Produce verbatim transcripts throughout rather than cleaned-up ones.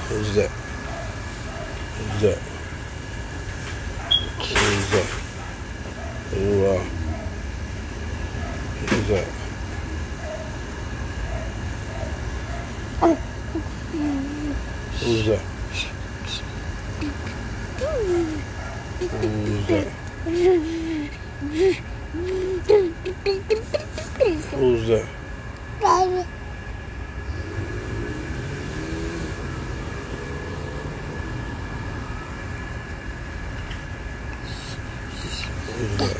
Who's that? Who's that? Who's that? Who, uh, who's that? Who's that? Who's that? Who's that? Who's that?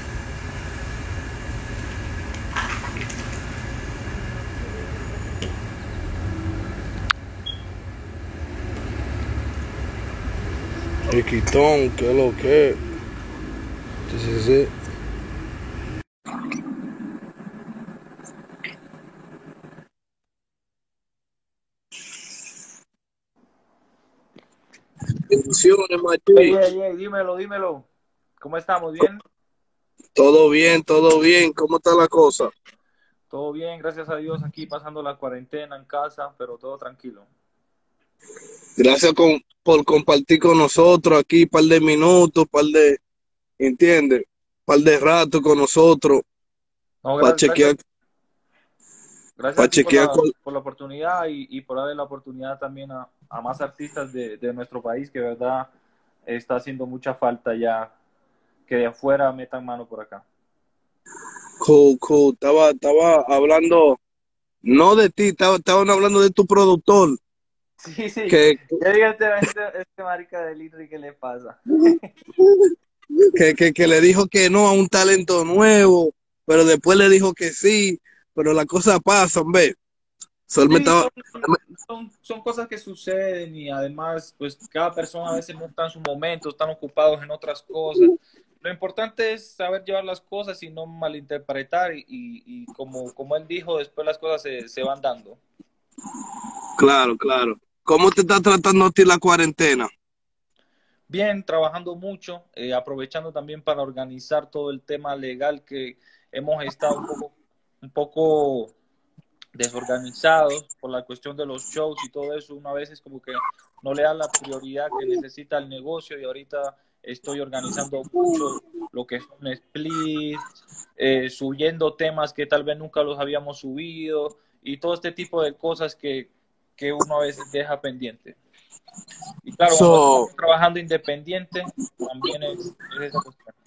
Riquitón, ¿qué es lo que? This is it. Bendiciones, Ey, Machuy. ey, ey, dímelo, dímelo. ¿Cómo estamos? ¿Bien? Todo bien, todo bien. ¿Cómo está la cosa? Todo bien, gracias a Dios, aquí pasando la cuarentena en casa, pero todo tranquilo. Gracias con, por compartir con nosotros aquí un par de minutos, par de, ¿entiendes? Par de rato con nosotros No, para gra- gracias, chequear, gracias para a ti por chequear la, cuál. por la oportunidad y, y por darle la oportunidad también a, a más artistas de, de nuestro país, que de verdad está haciendo mucha falta ya que de afuera metan mano por acá. Cool, cool. Estaba, estaba hablando, no de ti, estaba, estaban hablando de tu productor, Sí, sí. que, Ya diga este, este, este marica de Litri, ¿qué le pasa? que, que, que le dijo que no a un talento nuevo, pero después le dijo que sí, pero la cosa pasa, hombre. Sol me Sí, estaba, son, son, son cosas que suceden y además, pues cada persona a veces no está en su momento, están ocupados en otras cosas. Lo importante es saber llevar las cosas y no malinterpretar y, y, y como, como él dijo, después las cosas se, se van dando. claro, claro. ¿Cómo te está tratando a ti la cuarentena? Bien, trabajando mucho, eh, aprovechando también para organizar todo el tema legal que hemos estado un poco, un poco desorganizados por la cuestión de los shows y todo eso. Una vez es como que no le da la prioridad que necesita el negocio y ahorita estoy organizando mucho lo que son splits, eh, subiendo temas que tal vez nunca los habíamos subido y todo este tipo de cosas que, que uno a veces deja pendiente. Y claro, cuando So, estamos trabajando independiente, también es, es esa cuestión.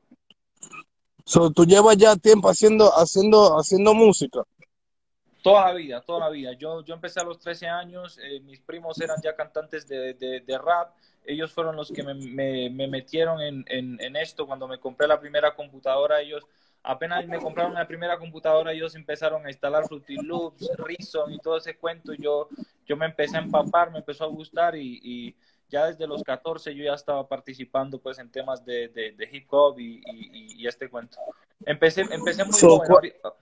so, tú llevas ya tiempo haciendo, haciendo, haciendo música. Toda la vida, toda la vida. Yo, yo empecé a los trece años, eh, mis primos eran ya cantantes de, de, de rap, ellos fueron los que me, me, me metieron en, en, en, esto. Cuando me compré la primera computadora, ellos apenas me compraron la primera computadora, ellos empezaron a instalar Fruity Loops, Reason y todo ese cuento. Yo, yo me empecé a empapar, me empezó a gustar y, y ya desde los catorce yo ya estaba participando pues en temas de, de, de hip hop y, y, y, este cuento. Empecé, empecé muy So, joven. ¿cu Ahorita,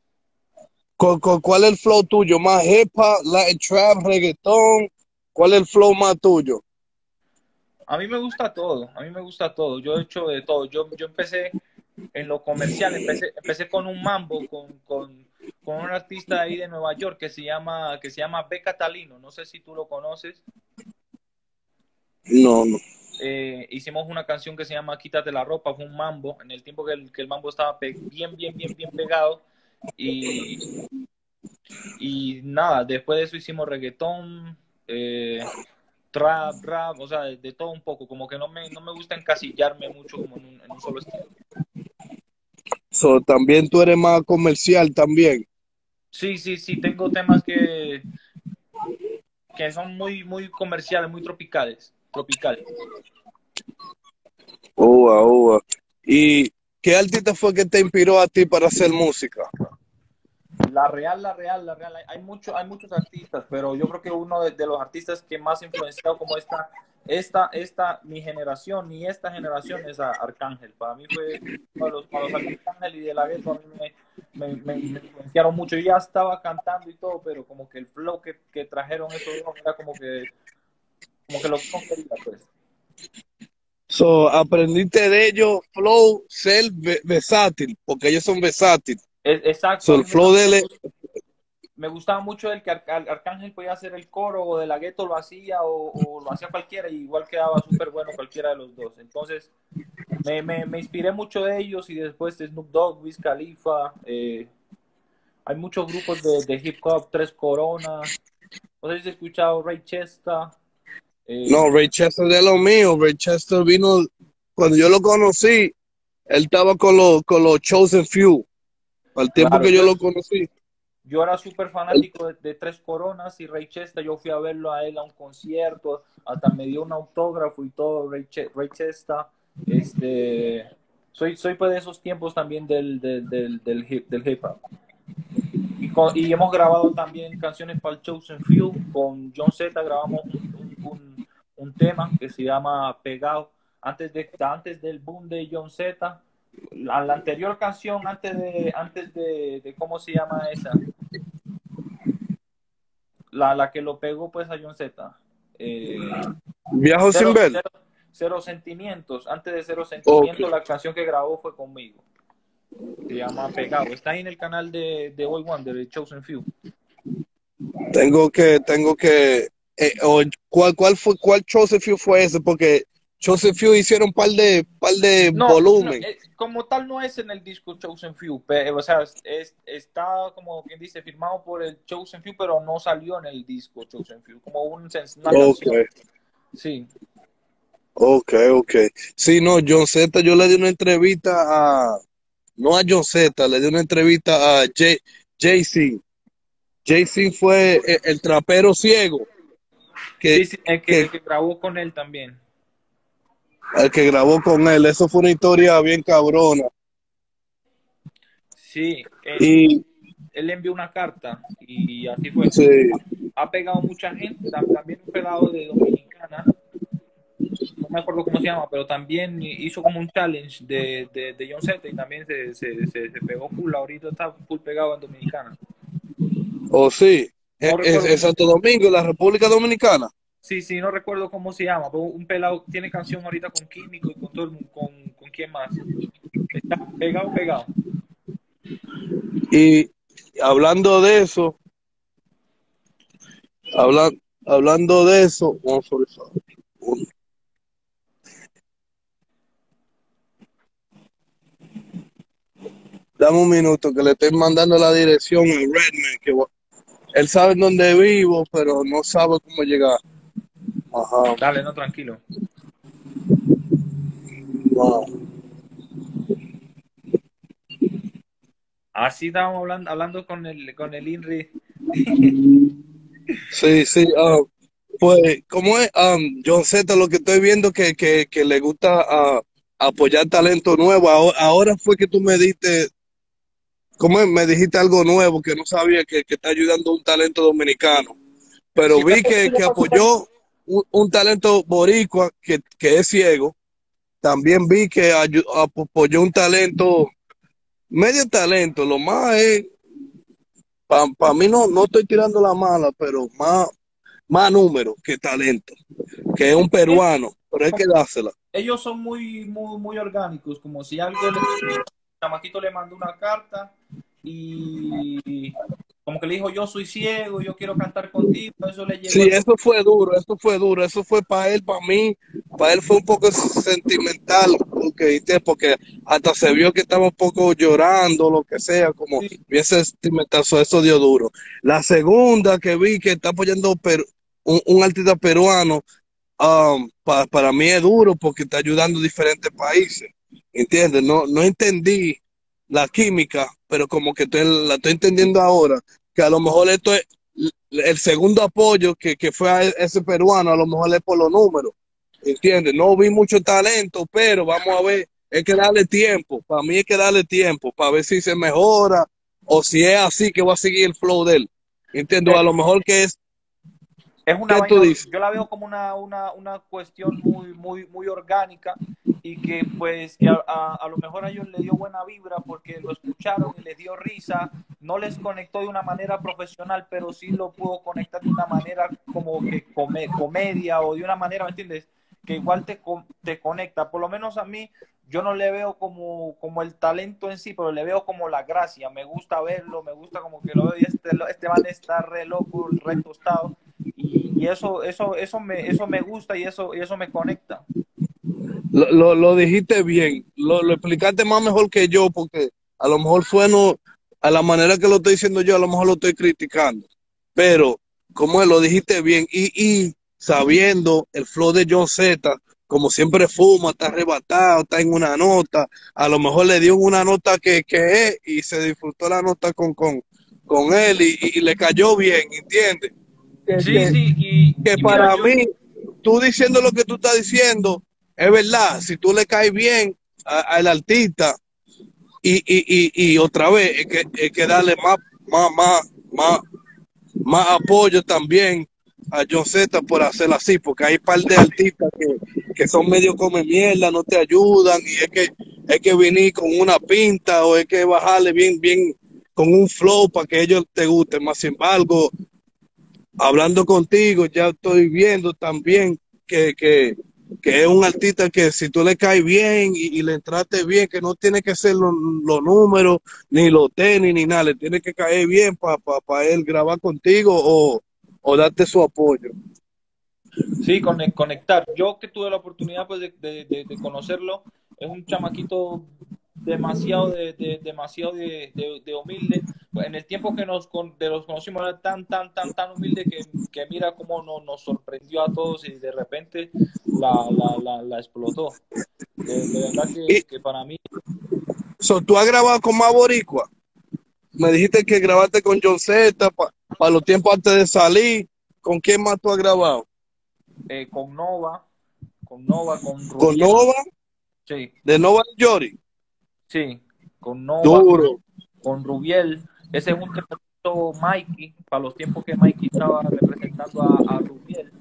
cu cu ¿cuál es el flow tuyo? ¿Más hip hop, Latin trap, reggaetón? ¿Cuál es el flow más tuyo? a mí me gusta todo, a mí me gusta todo. Yo he hecho de todo. Yo, yo empecé en lo comercial, empecé, empecé con un mambo, con, con, con un artista ahí de Nueva York que se llama, que se llama B. Catalino. No sé si tú lo conoces. No, no. Eh, hicimos una canción que se llama Quítate la ropa, fue un mambo, en el tiempo que el, que el mambo estaba bien, bien, bien, bien pegado. Y, y nada, después de eso hicimos reggaetón, eh, trap, rap, o sea, de, de, todo un poco, como que no me, no me gusta encasillarme mucho como en un, en un solo estilo. So, también tú eres más comercial también. Sí, sí, sí, tengo temas que, que son muy, muy comerciales, muy tropicales, tropical. Ua, ua. ¿Y qué artista fue que te inspiró a ti para hacer música? La real, la real, la real, hay, hay, mucho, hay muchos artistas, pero yo creo que uno de, de los artistas que más influenciado como esta, esta, esta, mi generación, ni esta generación es a Arcángel. Para mí fue, cuando, los, cuando salió Arcángel y De La Ghetto, a mí me, me, me, me influenciaron mucho. Yo ya estaba cantando y todo, pero como que el flow que, que trajeron esos dos era como que, como que lo que no quería, pues. So, aprendiste de ellos flow ser versátil, porque ellos son versátiles. Es, exacto, So, a el mí me, flow a mí de me él es, gusta. me gustaba mucho el que Ar Ar Arcángel podía hacer el coro, o De La Ghetto lo hacía, o, o lo hacía cualquiera, y igual quedaba súper bueno cualquiera de los dos. Entonces, me, me, me inspiré mucho de ellos, y después de Snoop Dogg, Wiz Khalifa. Eh, hay muchos grupos de, de hip hop, Tres Coronas. No sé si has escuchado Ray Chesta. Eh, No, Ray Chester de lo mío. Ray Chester vino, cuando yo lo conocí, él estaba con los con los Chosen Few. Al tiempo claro, que yo yo, lo conocí. yo era súper Él, fanático de, de Tres Coronas y Ray Chesta. Yo fui a verlo a él a un concierto, hasta me dio un autógrafo y todo, Ray, Ch Ray Chesta. Este, soy, soy pues de esos tiempos también del, del, del, del, hip, del hip hop. Y, con, y hemos grabado también canciones para el Chosen Few. Con John Z grabamos un, un, un, un tema que se llama Pegado, antes, de, antes del boom de John Z. La, la anterior canción, antes de, antes de, de, ¿cómo se llama esa? La, la que lo pegó pues a John Z. Eh, Viajo sin cero, ver. cero, cero Sentimientos. Antes de Cero Sentimientos, Okay. la canción que grabó fue conmigo. Se llama Pegado. Está ahí en el canal de, de Boy Wonder, de Chosen Few. Tengo que, tengo que, eh, o, ¿cuál, cuál fue, cuál Chosen Few fue ese? Porque Chosen Few hicieron un par de, par de No, no volumen. eh, como tal no es en el disco Chosen Few, pero, o sea, es, está como quien dice firmado por el Chosen Few, pero no salió en el disco Chosen Few, como un, una canción. Okay, Sí. okay, okay. Sí, no, John Z, yo le di una entrevista a, no a John Z, le di una entrevista a Jay, Jay-Z. Jay-Z fue el, el trapero ciego que, Sí, sí, el que, que, el que grabó con él también. el que grabó con él. Eso fue una historia bien cabrona. Sí, él, Y él envió una carta y así fue. sí, Ha, ha pegado mucha gente, también un pelado de Dominicana, no me acuerdo cómo se llama, pero también hizo como un challenge de, de, de John Z, y también se, se, se, se pegó full. Ahorita está full pegado en Dominicana. o sí, No es, recuerdo, es Santo Domingo, la República Dominicana. sí, sí, no recuerdo cómo se llama, pero un pelado tiene canción ahorita con Químico y con todo el mundo, con, con quién más. Está pegado, pegado. Y hablando de eso, habla, hablando de eso, oh, sorry, sorry. Dame un minuto que le estoy mandando la dirección a Redman, que va- él sabe dónde vivo, pero no sabe cómo llegar. Ajá. Dale, no, tranquilo. Wow. Así estábamos hablando, hablando con el, con el INRI. Sí, sí. ah, pues, ¿cómo es? Um, John Z, lo que estoy viendo que, que, que le gusta ah, apoyar talento nuevo. Ahora, ahora fue que tú me diste, ¿cómo es? Me dijiste algo nuevo que no sabía que, que está ayudando a un talento dominicano. Pero Sí, vi que, que apoyó un, un talento boricua que, que es ciego. También vi que ayu- apoyó un talento, medio talento. Lo más es, para pa mí no, no estoy tirando la mala, pero más, más número que talento, que es un peruano, pero hay que dársela. ellos son muy, muy, muy orgánicos, como si algo le, chamaquito le mandó una carta y como que le dijo, yo soy ciego, yo quiero cantar contigo, eso le llegó Sí, al... eso fue duro, eso fue duro, eso fue para él, para mí, para él fue un poco sentimental, porque, ¿viste? Porque hasta se vio que estaba un poco llorando, lo que sea, como Sí, bien sentimental, so, eso dio duro. La segunda que vi que está apoyando Peru- un, un artista peruano, um, pa- para mí es duro porque está ayudando a diferentes países, ¿entiendes? No, no entendí la química, pero como que estoy- la estoy entendiendo ahora, que a lo mejor esto es el segundo apoyo que, que fue a ese peruano, a lo mejor es por los números, ¿entiendes? No vi mucho talento, pero vamos a ver, hay que darle tiempo, para mí hay que darle tiempo, para ver si se mejora o si es así que va a seguir el flow de él, ¿entiendes? A lo mejor que es, es una ¿qué tú vaina, dices? yo la veo como una, una, una cuestión muy, muy, muy orgánica, y que pues que a, a, a lo mejor a ellos les dio buena vibra porque lo escucharon y les dio risa, no les conectó de una manera profesional, pero sí lo pudo conectar de una manera como que come, comedia, o de una manera, ¿me entiendes? que igual te, te conecta. Por lo menos a mí, yo no le veo como, como el talento en sí, pero le veo como la gracia. Me gusta verlo, me gusta como que lo veo y este, este man está re loco, re tostado. Y, y eso, eso, eso, me, eso me gusta y eso, y eso me conecta. Lo, lo, lo dijiste bien, lo, lo explicaste más mejor que yo, porque a lo mejor sueno, a la manera que lo estoy diciendo yo, a lo mejor lo estoy criticando. Pero, como lo dijiste bien, y, y sabiendo el flow de John Z, como siempre fuma, está arrebatado, está en una nota, a lo mejor le dio una nota que, que es y se disfrutó la nota con, con, con él y, y, y le cayó bien, ¿entiendes? Que, Sí, que, sí, y, que y mira, para yo, mí, tú diciendo lo que tú estás diciendo, es verdad, si tú le caes bien al artista y, y, y, y otra vez hay que, hay que darle más, más, más, más, más apoyo también a John Z por hacerlo así, porque hay un par de artistas que, que son medio come mierda, no te ayudan y es que hay que venir con una pinta o hay que bajarle bien, bien con un flow para que ellos te gusten. Más sin embargo, hablando contigo, ya estoy viendo también que, que, que es un artista que si tú le caes bien y, y le entraste bien, que no tiene que ser los los números, ni los tenis, ni nada, le tiene que caer bien para pa, pa él grabar contigo o, o darte su apoyo. sí, conectar. Yo que tuve la oportunidad pues, de, de, de, de conocerlo, es un chamaquito demasiado de, de demasiado de, de, de, humilde. En el tiempo que nos con, de los conocimos era tan, tan, tan, tan humilde que, que mira cómo no, nos sorprendió a todos y de repente la, la, la, la explotó. De, de verdad que, Y que para mí... so, tú has grabado con más boricua. Me dijiste que grabaste con John Z para pa los tiempos antes de salir. ¿Con quién más tú has grabado? Eh, con Nova, con Nova, con ¿Con Rubiel, Nova? sí, ¿De Nova Yori? sí, con Nova, Duro. con Rubiel. Ese es un tema que hizo Mikey, para los tiempos que Mikey estaba representando a, a Rubiel.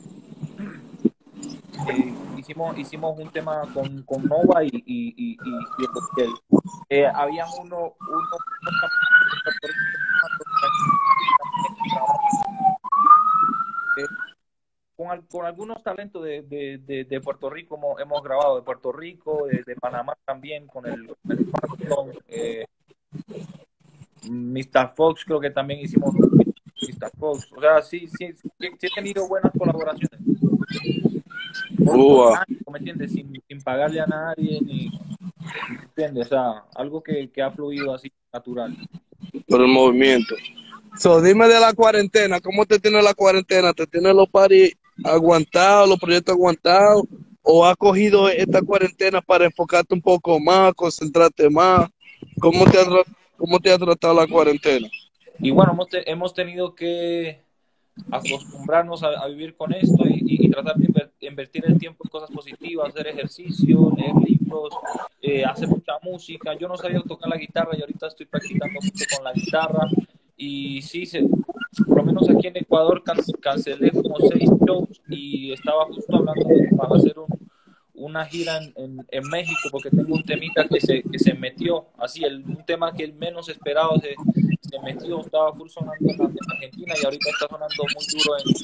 Eh, hicimos, hicimos un tema con, con Nova y, y, y, y, y Rubiel. Eh, habían uno, uno, unos de Puerto Rico también grabamos, eh, con, con, algunos talentos de, de, de, de Puerto Rico hemos, hemos, grabado, de Puerto Rico, de, de Panamá también, con el, con el Phantom, eh, mister Fox, creo que también hicimos mister Fox. O sea, sí, sí, sí, sí he tenido buenas colaboraciones. Or, Uh, orgánico, ¿me entiendes? Sin, sin pagarle a nadie, ni, ¿me entiendes? O sea, algo que, que ha fluido así, natural. por el movimiento. So, dime de la cuarentena, ¿cómo te tiene la cuarentena? ¿Te tiene los paris aguantados, los proyectos aguantados? ¿O has cogido esta cuarentena para enfocarte un poco más, concentrarte más? ¿Cómo te ha, cómo te ha tratado la cuarentena? Y bueno, hemos, te, hemos tenido que acostumbrarnos a, a vivir con esto y, y, y tratar de inver, invertir el tiempo en cosas positivas, hacer ejercicio, leer libros, eh, hacer mucha música. Yo no sabía tocar la guitarra y ahorita estoy practicando mucho con la guitarra. Y sí, se, por lo menos aquí en Ecuador can, cancelé como seis shows y estaba justo hablando de, para hacer un, una gira en, en, en, México porque tengo un temita que se, que se metió, así, el, un tema que el menos esperado se, se metió, estaba full sonando en, en Argentina y ahorita está sonando muy duro en,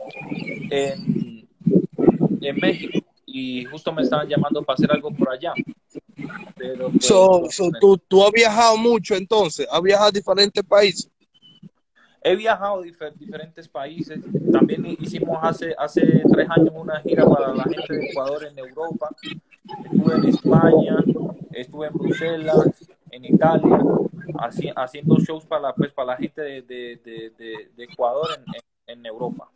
en, en México y justo me estaban llamando para hacer algo por allá. Pero pues... So, so, ¿tú, ¿Tú has viajado mucho entonces? ¿Has viajado a diferentes países? He viajado a difer diferentes países. También hicimos hace, hace tres años una gira para la gente de Ecuador en Europa. Estuve en España, estuve en Bruselas, en Italia, haci haciendo shows para la, pues, para la gente de, de, de, de, de Ecuador en, en, en Europa.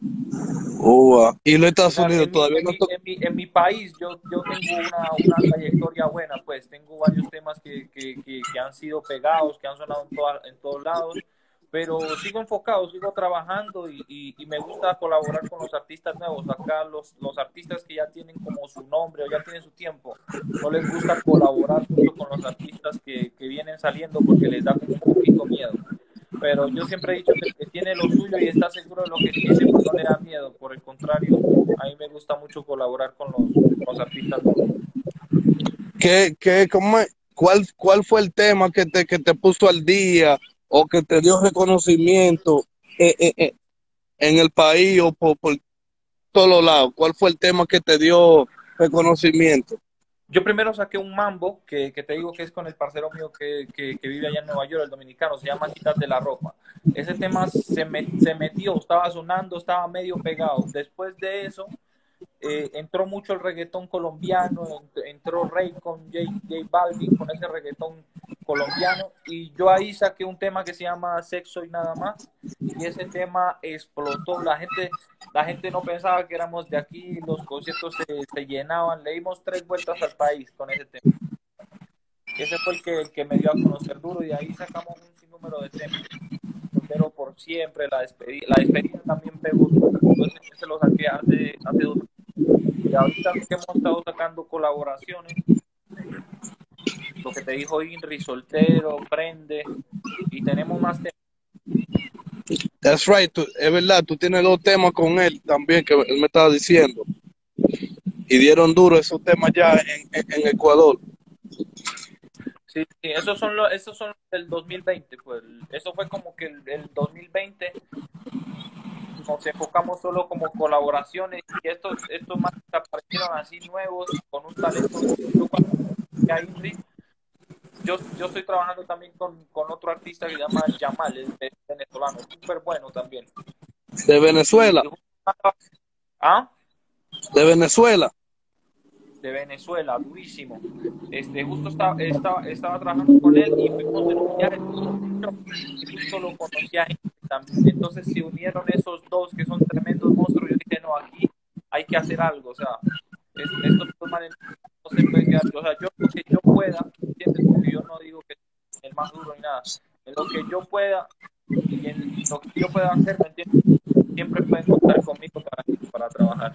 Uh, y los O Estados sea, Unidos en mi, todavía en no mi, to en mi, en mi país yo, yo tengo una, una trayectoria buena, pues tengo varios temas que, que, que, que han sido pegados, que han sonado en, toda, en todos lados, pero sigo enfocado, sigo trabajando y, y, y, me gusta colaborar con los artistas nuevos. Acá los, los artistas que ya tienen como su nombre o ya tienen su tiempo, no les gusta colaborar mucho con los artistas que, que vienen saliendo porque les da como un poquito miedo. Pero yo siempre he dicho que el que tiene lo suyo y está seguro de lo que tiene, pues no le da miedo. Por el contrario, a mí me gusta mucho colaborar con los, con los artistas nuevos. ¿Qué, qué, cómo, cuál, ¿Cuál fue el tema que te, que te puso al día o que te dio reconocimiento eh, eh, eh, en el país o por, por, todos lados. ¿Cuál fue el tema que te dio reconocimiento? Yo primero saqué un mambo, que, que te digo que es con el parcero mío que, que, que vive allá en Nueva York, el dominicano, se llama Quítate la ropa. Ese tema se, me, se metió, estaba sonando, estaba medio pegado. Después de eso, eh, entró mucho el reggaetón colombiano, entró Rey con J, J Balvin con ese reggaetón colombiano, y yo ahí saqué un tema que se llama Sexo y Nada Más, y ese tema explotó. La gente, la gente no pensaba que éramos de aquí, los conciertos se, se llenaban, le dimos tres vueltas al país con ese tema. Ese fue el que, el que me dio a conocer duro, y de ahí sacamos un sinnúmero de temas. Soltero por siempre, la despedida, la despedida también pegó duro, entonces ese lo saqué hace, hace dos. Y ahorita que hemos estado sacando colaboraciones, lo que te dijo Inri, Soltero, Prende, y tenemos más temas. That's right, tú, es verdad, tú tienes dos temas con él también, que él me estaba diciendo. Y dieron duro esos temas ya en, en, en Ecuador. Sí, sí, esos son los, esos son del dos mil veinte, pues. Eso fue como que el, el dos mil veinte nos enfocamos solo como colaboraciones, y estos, estos más aparecieron así nuevos, con un talento. Yo, cuando a Inri, yo, yo estoy trabajando también con, con otro artista que se llama Yamal, es venezolano, súper bueno también. De Venezuela. Y, ¿ah? De Venezuela. De Venezuela, durísimo. Este, justo estaba, estaba, estaba trabajando con él, y fuimos en un viaje, y justo lo conocía también. Entonces se unieron esos dos que son tremendos monstruos. Yo dije, no, aquí hay que hacer algo. O sea, es, estos dos manes no se puede quedar. O sea, yo lo que yo pueda, ¿entiendes? Porque yo no digo que es el más duro ni nada. En lo que yo pueda y en lo que yo pueda hacer, ¿me entiendes? Siempre pueden contar conmigo para, para trabajar.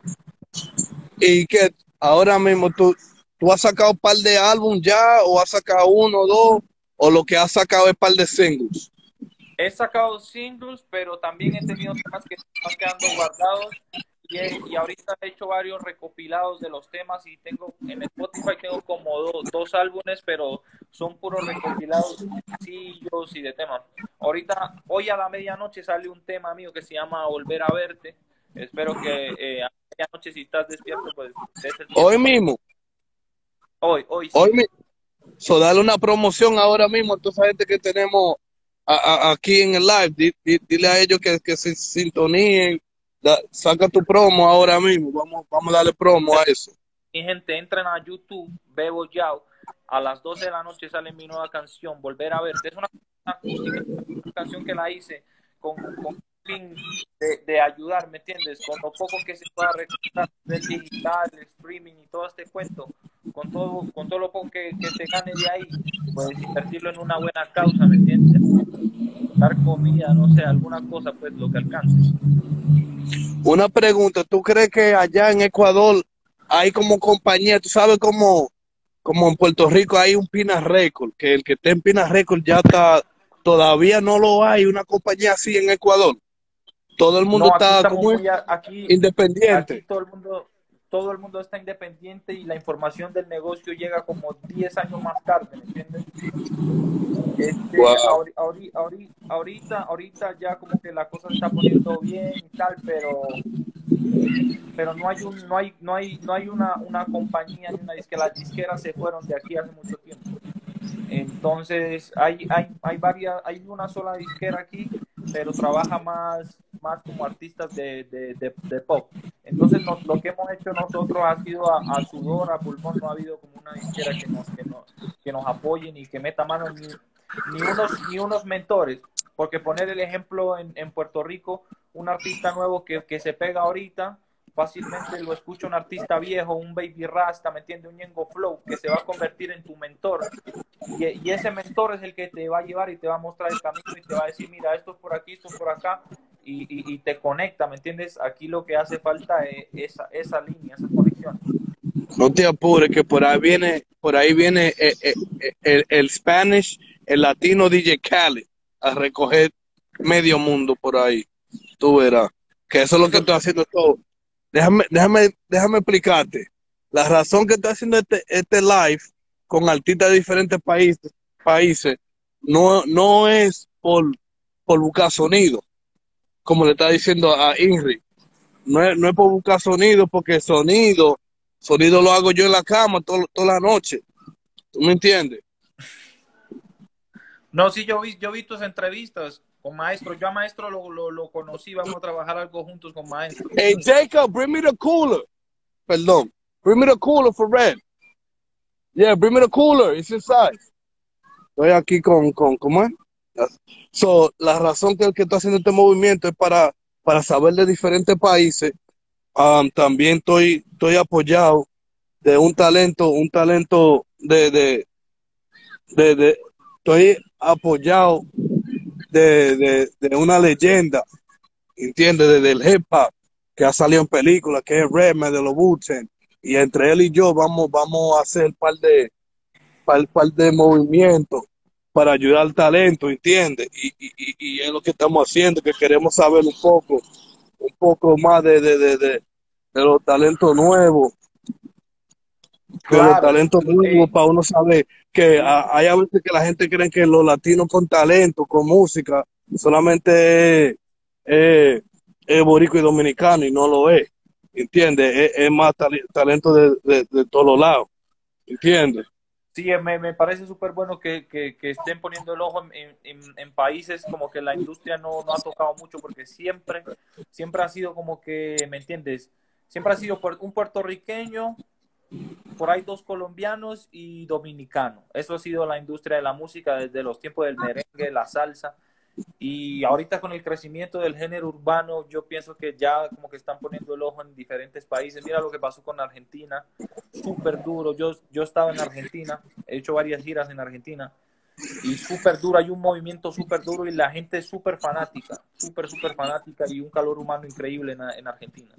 Y que ahora mismo tú, tú has sacado un par de álbumes ya, o has sacado uno o dos, o lo que has sacado es un par de singles. He sacado singles, pero también he tenido temas que están quedando guardados, y, he, y ahorita he hecho varios recopilados de los temas, y tengo en Spotify tengo como do, dos álbumes, pero son puros recopilados de sencillos y de temas. Ahorita, hoy a la medianoche sale un tema mío que se llama Volver a Verte. Espero que eh, a medianoche, si estás despierto, pues des el tiempo. Hoy mismo. Hoy, hoy sí. Hoy mismo. So, dale una promoción ahora mismo a toda esa gente que tenemos a, a, aquí en el live. D, d, dile a ellos que, que se sintoníen. Da, saca tu promo ahora mismo. Vamos, vamos a darle promo a eso. Mi gente, entren a YouTube, Bebo Yao. A las doce de la noche sale mi nueva canción, Volver a Verte. Es una, una acústica, una canción que la hice con, con fin de, de ayudar, ¿me entiendes? Con lo poco que se pueda recuperar del digital, el streaming y todo este cuento, con todo, con todo lo poco que, que se gane de ahí, pues invertirlo en una buena causa, ¿me entiendes? Dar comida, no sé, alguna cosa, pues lo que alcance. Una pregunta, ¿tú crees que allá en Ecuador hay como compañía, tú sabes como, como en Puerto Rico hay un Pina Record, que el que está en Pina Record ya está, todavía no lo hay, una compañía así en Ecuador? Todo el mundo No, aquí está estamos como muy a, aquí, independiente. aquí todo el mundo, todo el mundo está independiente, y la información del negocio llega como diez años más tarde, ¿me entiendes? Este, Wow. ahorita, ahorita, ahorita, ahorita ya como que la cosa se está poniendo bien y tal, pero pero no hay un, no hay, no hay, no hay una, una compañía ni una disquera. Las disqueras se fueron de aquí hace mucho tiempo. Entonces hay, hay, hay varias, hay una sola disquera aquí, pero trabaja más, más como artistas de, de, de, de pop. Entonces nos, lo que hemos hecho nosotros ha sido a, a sudor, a pulmón. No ha habido como una disquera que nos, que nos, que nos apoye ni que meta mano, ni, ni unos, ni unos mentores. Porque poner el ejemplo en, en Puerto Rico, un artista nuevo que, que se pega ahorita, fácilmente lo escucha un artista viejo, un Baby Rasta, ¿me entiendes? Un Ñengo Flow, que se va a convertir en tu mentor. Y, y ese mentor es el que te va a llevar y te va a mostrar el camino y te va a decir, mira, esto es por aquí, esto es por acá, y, y, y te conecta, ¿me entiendes? Aquí lo que hace falta es esa, esa línea, esa conexión. No te apures, que por ahí viene, por ahí viene el, el, el, el Spanish, el latino D J Khaled a recoger medio mundo por ahí. Tú verás. Que eso es lo que estoy haciendo todo. Déjame, déjame, déjame explicarte. La razón que estoy haciendo este, este live con artistas de diferentes países, países no, no es por, por buscar sonido, como le está diciendo a Inri. no es, no es por buscar sonido, porque sonido, sonido lo hago yo en la cama todo, toda la noche. ¿Tú me entiendes? No, sí, yo vi, yo vi tus entrevistas con Maestro. Yo a Maestro lo, lo, lo conocí, vamos a trabajar algo juntos con Maestro. Hey, Jacob, bring me the cooler. Perdón. Bring me the cooler for Red. Yeah, bring me the cooler. It's inside. Estoy aquí con, con ¿cómo es? So, la razón que, que estoy haciendo este movimiento es para, para saber de diferentes países. Um, también estoy, estoy apoyado de un talento, un talento de, de, de, de estoy apoyado de, de, de una leyenda, ¿entiendes? De, del hip hop que ha salido en películas, que es Redman de los Wu-Tang. Y entre él y yo vamos, vamos a hacer un par de, par, par de movimientos para ayudar al talento, ¿entiendes? Y, y, y, y es lo que estamos haciendo, que queremos saber un poco, un poco más de, de, de, de, de los talentos nuevos, de los Claro, talentos nuevos, eh, para uno saber que sí, a- hay a veces que la gente cree que los latinos con talento, con música, solamente es, es, es boricua y dominicano, y no lo es, ¿entiendes? Es, es más tali- talento de, de, de todos los lados, ¿entiendes? sí, eh, me, me parece súper bueno que, que, que estén poniendo el ojo en, en, en países como que la industria no, no ha tocado mucho, porque siempre, siempre ha sido como que, ¿me entiendes? Siempre ha sido un puertorriqueño, por ahí dos colombianos y dominicanos. Eso ha sido la industria de la música desde los tiempos del merengue, la salsa. Y ahorita con el crecimiento del género urbano, yo pienso que ya como que están poniendo el ojo en diferentes países. Mira lo que pasó con Argentina, súper duro. Yo, yo estaba en Argentina, he hecho varias giras en Argentina y súper duro. Hay un movimiento súper duro y la gente es súper fanática, súper, súper fanática y un calor humano increíble en, en Argentina.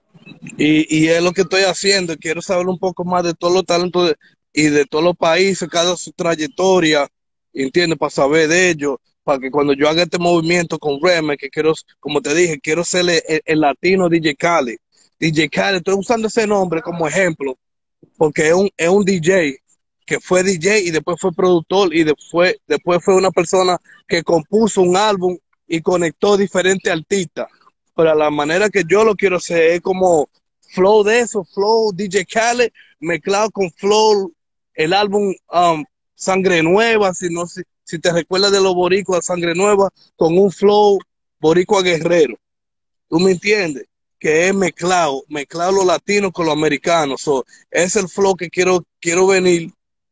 Y, y es lo que estoy haciendo. Quiero saber un poco más de todos los talentos de- y de todos los países, cada su trayectoria, ¿entiendes? Para saber de ellos, para que cuando yo haga este movimiento con Reme, que quiero, como te dije, quiero ser el, el- el latino D J Khaled. D J Khaled, estoy usando ese nombre como ejemplo, porque es un, es un D J que fue D J y después fue productor y después, después fue una persona que compuso un álbum y conectó diferentes artistas. Pero la manera que yo lo quiero hacer es como flow de eso, flow D J Khaled, mezclado con flow, el álbum um, Sangre Nueva, si, no, si, si te recuerdas de los boricuas, Sangre Nueva, con un flow boricua guerrero. ¿Tú me entiendes? Que es mezclado, mezclado los latinos con los americanos. So, es el flow que quiero, quiero venir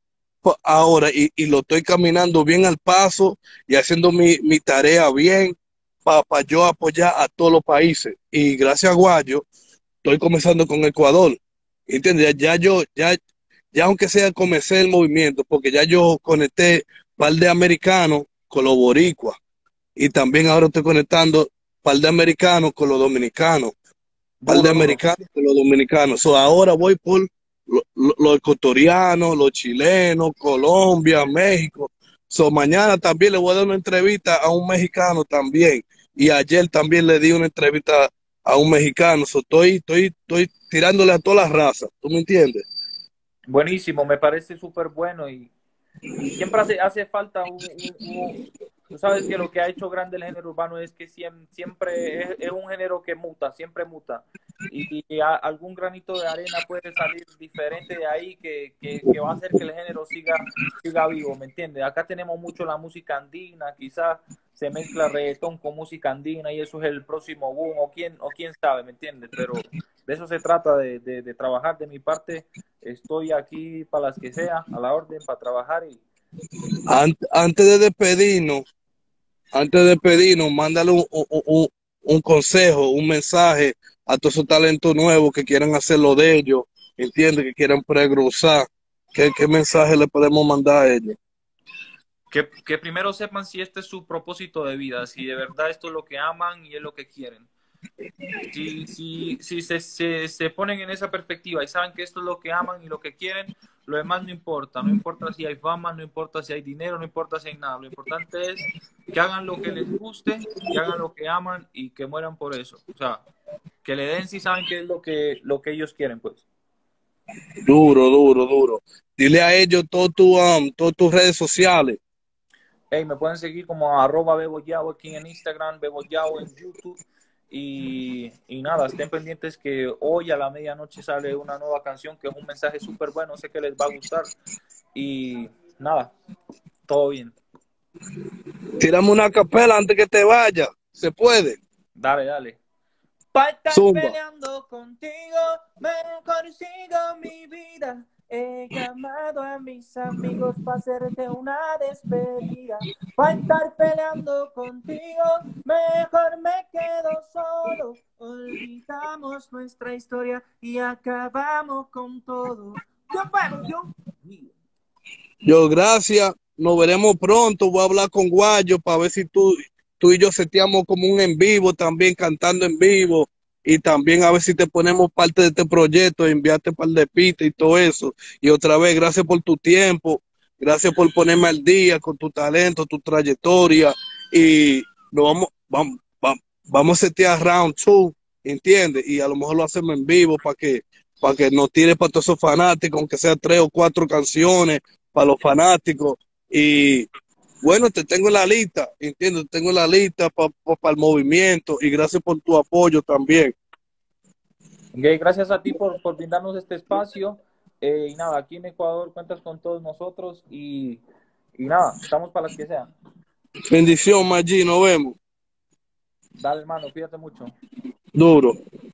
ahora y, y lo estoy caminando bien al paso y haciendo mi, mi tarea bien para pa yo apoyar a todos los países. Y gracias a Guayo, estoy comenzando con Ecuador. ¿Entiendes? Ya, ya yo, ya, ya aunque sea comencé el movimiento, porque ya yo conecté un par de americanos con los boricuas y también ahora estoy conectando un par de americanos con los dominicanos, par de Duro, duro. americanos con los dominicanos. So, ahora voy por los lo, lo ecuatorianos, los chilenos, Colombia, México. So, mañana también le voy a dar una entrevista a un mexicano también. Y ayer también le di una entrevista a un mexicano. So, estoy, estoy, estoy tirándole a todas las razas. ¿Tú me entiendes? Buenísimo, me parece súper bueno y, y siempre hace, hace falta un, un, un- tú sabes que lo que ha hecho grande el género urbano es que siempre, siempre es, es, un género que muta, siempre muta y, y a, algún granito de arena puede salir diferente de ahí que, que, que va a hacer que el género siga, siga vivo, ¿me entiendes? Acá tenemos mucho la música andina, quizás se mezcla reggaetón con música andina y eso es el próximo boom o quién, o quién sabe, ¿me entiendes? Pero de eso se trata, de, de, de trabajar de mi parte. Estoy aquí para las que sea, a la orden, para trabajar y Ant, antes de despedirnos, antes de despedirnos, mándale un, un, un, un consejo, un mensaje a todos esos talentos nuevos que quieran hacer lo de ellos, entiende, que quieran progresar. ¿Qué, ¿Qué mensaje le podemos mandar a ellos? que, que primero sepan si este es su propósito de vida, si de verdad esto es lo que aman y es lo que quieren. Si, si, si se, se, se ponen en esa perspectiva y saben que esto es lo que aman y lo que quieren, lo demás no importa. No importa si hay fama, no importa si hay dinero, no importa si hay nada. Lo importante es que hagan lo que les guste, que hagan lo que aman y que mueran por eso. O sea, que le den si saben que es lo que, lo que ellos quieren, pues. Duro, duro, duro. Dile a ellos todo tu, um, todas tus redes sociales. Hey, me pueden seguir como arroba Bebo Yao aquí en Instagram, Bebo Yao en YouTube. Y, y nada, estén pendientes que hoy a la medianoche sale una nueva canción que es un mensaje súper bueno, sé que les va a gustar. Y nada, todo bien. Tirame una capela antes que te vaya. ¿Se puede? Dale, dale. Pa' estar Zumba. peleando contigo, mejor sigo mi vida. He llamado a mis amigos para hacerte una despedida. Pa' estar peleando contigo, mejor me quedo solo. Olvidamos nuestra historia y acabamos con todo. Yo, bueno, yo. Yo, gracias. Nos veremos pronto. Voy a hablar con Guayo para ver si tú, tú y yo seteamos como un en vivo también, cantando en vivo. Y también a ver si te ponemos parte de este proyecto, enviarte un par de pistas y todo eso. Y otra vez, gracias por tu tiempo. Gracias por ponerme al día con tu talento, tu trayectoria. Y nos vamos, vamos, vamos, vamos a setear round two, ¿entiendes? Y a lo mejor lo hacemos en vivo para que, para que nos tire para todos esos fanáticos, aunque sea tres o cuatro canciones para los fanáticos. Y bueno, te tengo en la lista, entiendo, te tengo en la lista para pa, pa el movimiento y gracias por tu apoyo también. Okay, gracias a ti por, por brindarnos este espacio. Eh, y nada, aquí en Ecuador cuentas con todos nosotros y, y nada, estamos para las que sean. Bendición, Maggi, nos vemos. Dale, hermano, cuídate mucho. Duro.